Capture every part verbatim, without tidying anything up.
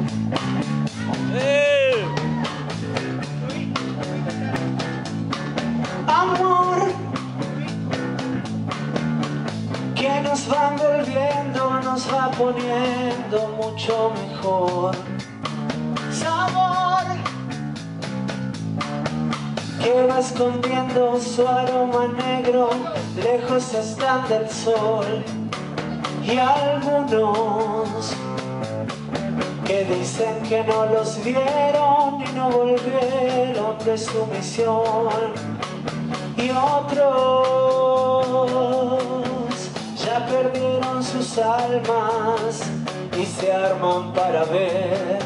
¡Eh! Amor, que nos va envolviendo, nos va poniendo mucho mejor. Sabor, que va escondiendo su aroma negro, lejos están del sol. Y algunos que dicen que no los vieron y no volvieron de su misión. Y otros ya perdieron sus almas y se arman para ver.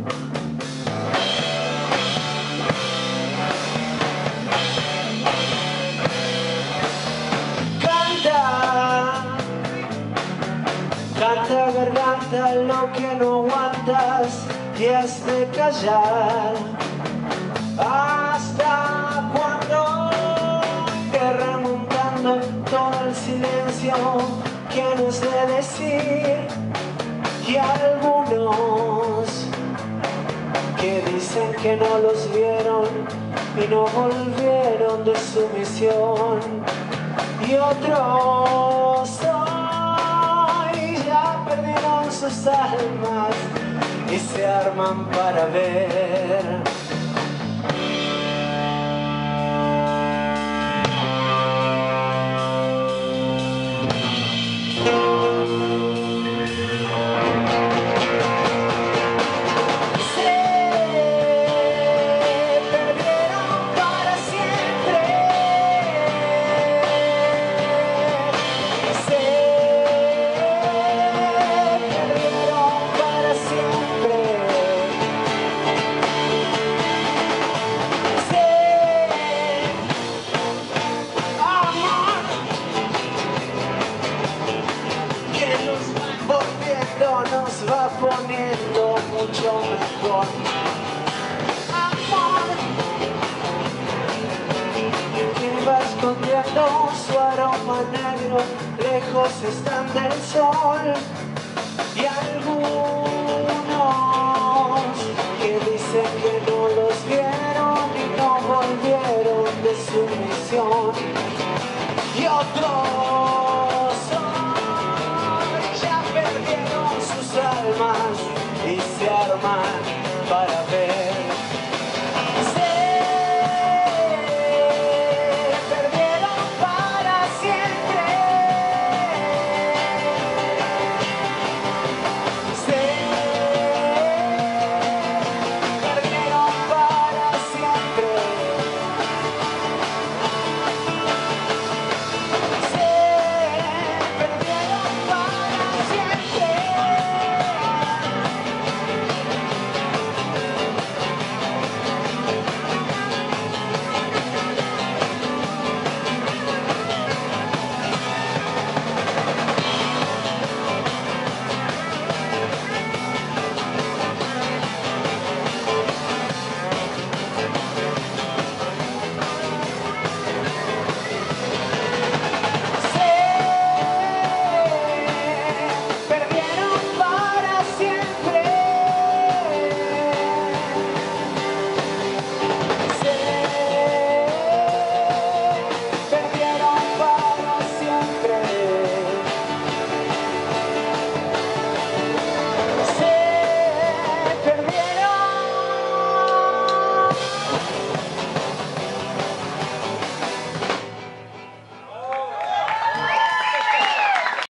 Canta garganta lo que no aguantas y has de callar. ¿Hasta cuando que remontando todo el silencio que nos de decir? Y algunos que dicen que no los vieron y no volvieron de su misión. Y otros perdieron sus almas y se arman para ver. Nos va poniendo mucho mejor. Amor, que va escondiendo su aroma negro, lejos están del sol. Y algunos que dicen que no los vieron y no volvieron de su misión. Y otros almas y se arman para ver.